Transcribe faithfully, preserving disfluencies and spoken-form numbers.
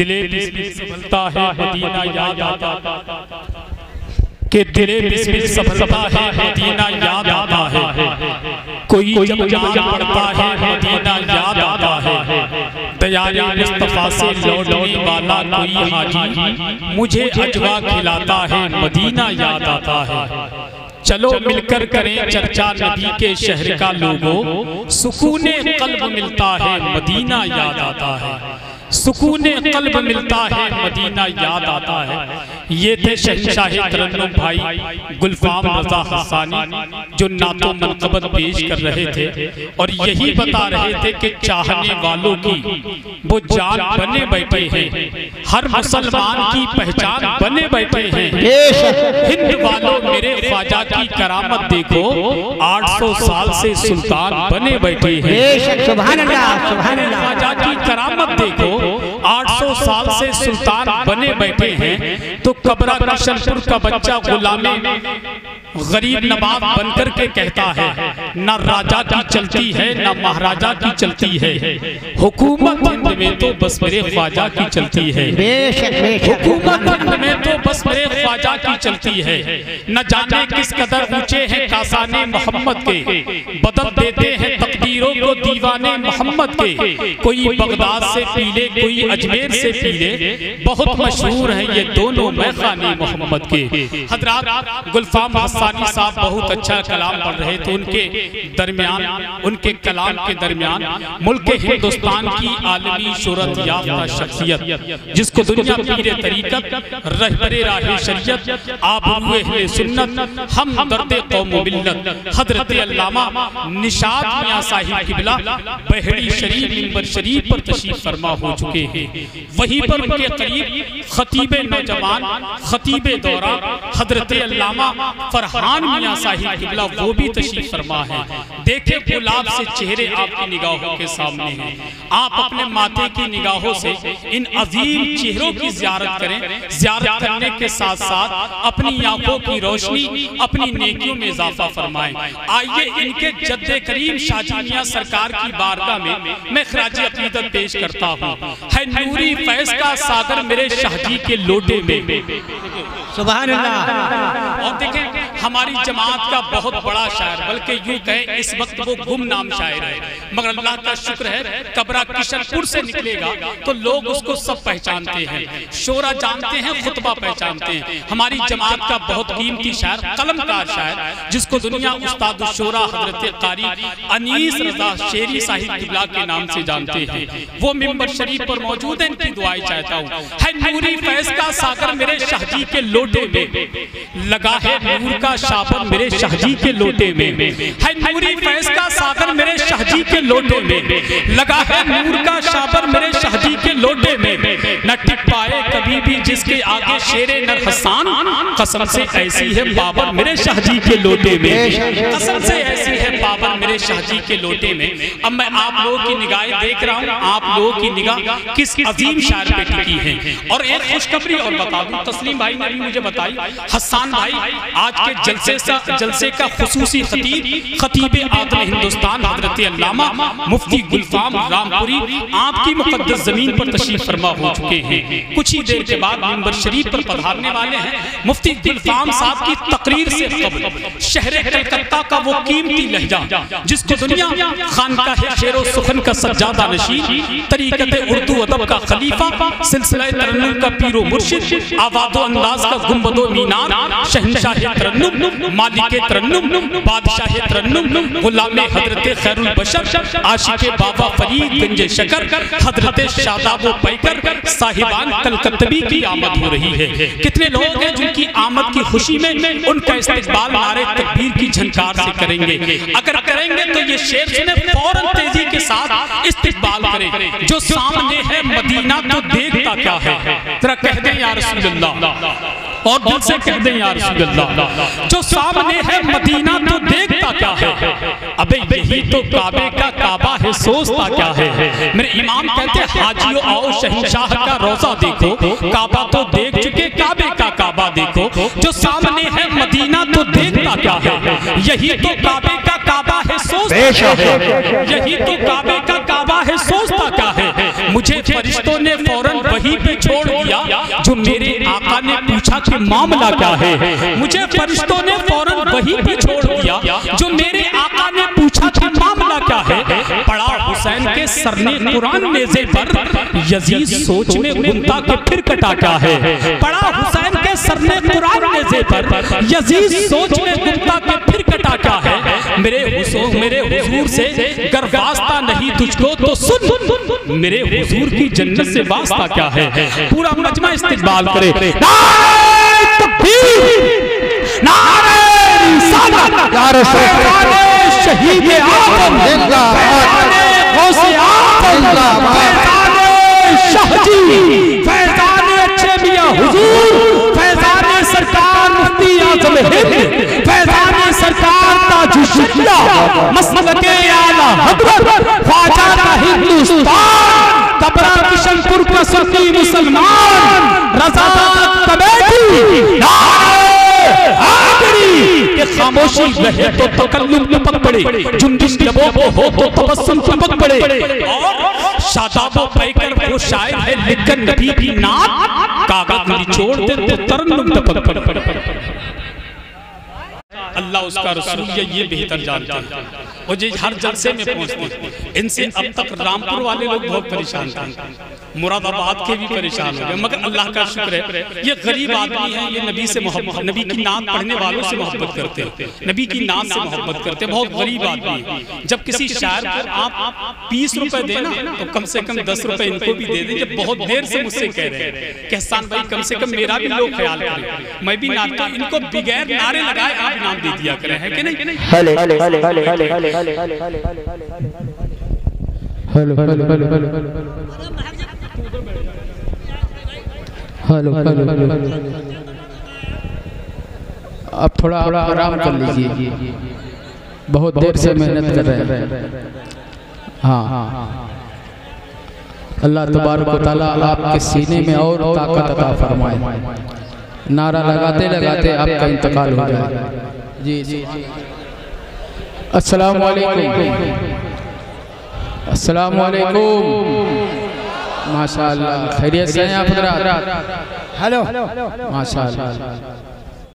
दिले बिस्मिल सफलता है मदीना याद आता के दिले बिस्मिल सफलता है मदीना याद आता है। कोई जब जान पड़ता है मदीना याद आता है। दयारे मुस्तफा से लौटने वाला कोई हाजी मुझे अजवा खिलाता है मदीना याद आता है। चलो मिलकर करें चर्चा नबी के शहर का लोगों, सुकूने कल्ब मिलता है मदीना याद आता है। सुकूने कल्ब मिलता है मदीना याद आता है। ये थे शहंशाह तरन्नुम भाई गुलफाम रजा हसानी जो नातो मनक़बत पेश कर रहे थे और यही बता रहे थे कि चाहने वालों की वो जान बने बैठे हैं, हर मुसलमान की पहचान बने बैठे हैं। हिंद वालों मेरे ख्वाजा की करामत देखो, आठ सौ साल से सुल्तान बने बैठे हैं। सुभान अल्लाह, सुभान अल्लाह। ख्वाजा की करामत देखो, आठ सौ साल से सुल्तान बने बैठे हैं। तो कबरा किशनपुर का बच्चा गुलामे गरीब नवाब बनकर के कहता है, न राजा की चलती है न महाराजा की चलती है, हुकूमत हिंद में तो बस मेरे ख्वाजा की चलती है। हुकूमत हिंद में तो बस मेरे ख्वाजा की चलती है। न जाने किस कदर ऊंचे हैं कासाने मोहम्मद के, बदल देते हैं तकदीरों को दीवाने मोहम्मद के। कोई बगदाद से पी ले कोई अजमेर से पी ले, बहुत मशहूर हैं ये दोनों मैखाने मोहम्मद के। हजरात गुलफाम हसानी साहब बहुत अच्छा कलाम पढ़ रहे थे। उनके दरमियान उनके कलाम के दरमियान मुल्क हिंदुस्तान की आलमी शोहरत याफ्ता शख्सियत जिसको दुनिया पीर तरीकत रहबरे राह शरीयत आबरूए अहले सुन्नत हम दर्द कौम मिल्लत हजरत अल्लामा निशात मियां साहिब किबला बहड़ी शरीफ मिंबर शरीफ पर तशरीफ फरमा हो चुके हैं। वहीं पर उनके करीब खतीबे नौजवान खतीबे दौरा हजरत अल्लामा फरहान मियां साहिब किबला वो भी तशरीफ फरमा है। देखे गुलाब से चेहरे आपकी निगाहों के सामने हैं। आप अपने माथे की निगाहों से इन अजीम चेहरों की ज़ियारत करें। ज़ियारत करने के साथ साथ अपनी आंखों की रोशनी अपनी नेकियों में इजाफा फरमाएं। आइए इनके जद्दे करीम शाजी मियां सरकार की बारगाह में मैं खराजी अकीदत पेश करता हूँ। है नूरी फैज़ का सागर मेरे शाहजी के लोटे में। सुभान अल्लाह। और देखें हमारी जमात का बहुत बड़ा शायर, बल्कि यूं कहें इस वक्त वो गुमनाम शायर है, मगर अल्लाह का शुक्र है कबरा किशनपुर से निकलेगा तो लोग उसको सब पहचानते हैं, शोरा जानते हैं, खुतबा पहचानते हैं। हमारी जमात का बहुत कीमती शायर, कलमकार शायर जिसको दुनिया उस्ताद शोरा हजरत कारी अनीस रजा शेरी साहिब किबला के नाम से जानते हैं, वो मिंबर शरीफ पर मौजूद है। इनकी दुआएं चाहता हूँ। है नूरी फैज़ का सागर मेरे शाहजी के लोटे में, लगा है नूर का शाबर मेरे शाहजी के लोटे में। है नूरी फैज़ का सागर मेरे शाहजी के लोटे में, लगा है नूर का शाबर मेरे शाहजी के लोटे में। न टिक पाए कभी भी जिसके आगे शेरे नर हसान, कसम से ऐसी है बाबर मेरे शाहजी के लोटे में। कसम से ऐसी है बाबर मेरे शाहजी के लोटे में। अब मैं आप लोगों की निगाहें देख रहा हूँ, आप लोगों की निगाह किस अजीम शायर पे टिकी है। और एक खुशखबरी और बता दूं, तस्लीम भाई ने भी मुझे बताई, हसन भाई आज के जलसे सा जलसे का खुसूसी खतीब खतीब आदम हिंदुस्तान हजरत अल्लामा मुफ्ती गुलफाम रामपुरी आपकी मुकद्दस जमीन पर तशरीफ फरमा हो चुके हैं। कुछ ही देर के बाद मिंबर शरीफ पर पधारने वाले हैं। मुफ्ती गुलफाम साहब की तकरीर से कबल शहर कलकत्ता का वो कीमती लहजा जिसको दुनिया खानकाह शेरो सुखन का सज्जादा नशीन, तरीकत उर्दू अदब का खलीफा, सिलसिला तरन्नुम का पीरो मुर्शिद, आवाज़ो अंदाज का गुंबदो मीनार, शहंशाह तरन्नुम, मालिक तरन्नुम, बादशाह तरन्नुम, गुलामे हजरत खैरुल बशर, आशिके बाबा फरीद गंजे शकर, हजरत शादाबो पैकर, साहिबान कलकत्तबी की आमद हो रही है। कितने लोग हैं जिनकी आमद की खुशी में उनका इस्तकबाल नारे तकबीर की झनकार से करेंगे। अगर करेंगे तो ये शेर सुने, फौरन तेजी के साथ इस्तकबाल करें। जो सामने है मदीना तो देखता क्या है, जरा कह दें या रसूल अल्लाह, और दिल से कह दें या रसूल अल्लाह। जो सामने है मदीना तो देखता क्या है, अबे यही तो काबे का काबा है, सोचता क्या है। मेरे इमाम कहते हैं हाजियो आओ शहंशाह का रोजा देखो, काबा तो देख चुके काबे का काबा देखो। जो सामने है मदीना तो देखता क्या है, यही तो काबे का काबा है, सोचता क्या है। यही तो काबे का काबा है, सोचता क्या है। मुझे फरिश्तों ने फौरन वही वहीं पे छोड़ दिया जो मेरे आका ने पूछा कि मामला क्या है। मुझे फरिश्तों ने फौरन वहीं पे छोड़ दिया जो मेरे आका ने पूछा कि मामला क्या है। पड़ा हुसैन के सरने कुरान नेज़े पर, यजीद सोच में घूमता कि फिर कटा क्या है। पड़ा हुसैन के सरने कुरान नेज़े पर, यजीद सोच में घूमता कि फिर कटा क्या है। मेरे हुजूर मेरे हुजूर से गर वास्ता नहीं तुझको तो सुन, मेरे हुजूर की जन्नत से वास्ता क्या है। पूरा मजमा इस्तिक़बाल करे। नारे तकबीर, नारे रिसालत, या रसूल शहीद आज़म जिंदाबाद, गौसे आज़म जिंदाबाद, शाहजी फैज़ान अच्छे मियां हुजूर, फैज़ान सरकार मुफ्ती आज़म हिंद, फैज़ान सरकार ताजुश्शरिया मसलके आला हज़रत ख्वाजा का हिंदुस्तान, कबरा किशनपुर का सुन्नी मुसलमान, रज़ा कमेटी के खामोशी रहे तो तकल्लुम टपक पड़े, जुम्बिश लबों को हो तो तबस्सुम टपक पड़े। और शादाबो पैकर वो शायर है लिखकर नबी की नात, कागज निचोड़ दे तो तरन्नुम टपक पड़े। अल्लाह उसका रसूल ये ये बेहतर जानता है। और जो हर जलसे में पहुंचते, इनसे अब तक रामपुर वाले लोग बहुत परेशान थे, मुरादाबाद के भी परेशान हो गए, मगर अल्लाह का शुक्र है ये गरीब आदमी है, ये नबी से मोहब्बत, नबी की नात पढ़ने वालों से मोहब्बत करते हैं, नबी की नात से मोहब्बत करते हैं। बहुत गरीब आदमी है। जब किसी शायर को आप बीस रुपए देना तो कम से कम दस रुपए इनको भी दे दें। जब बहुत देर से मुझसे कह रहे हैं कि हसन भाई कम से कम मेरा भी लोग ख्याल करें, मैं भी नात का, इनको बगैर नारे लगाए आप इनाम दे दिया करें, है कि नहीं? हले हले हले हले हले हले हले हले हले hello hello hello hello hello hello अब थोड़ा आराम कर लीजिए, बहुत देर से मेहनत कर रहे हैं। हाँ, अल्लाह तबारक व तआला आपके सीने में और ताकत अता फरमाए। नारा लगाते लगाते आपका इंतकाल हो जाए। जी जी अस्सलाम वालेकुम, अस्सलाम वालेकुम। माशाअल्लाह, खैरियत से हैं आप हज़रात? हेलो, माशाअल्लाह।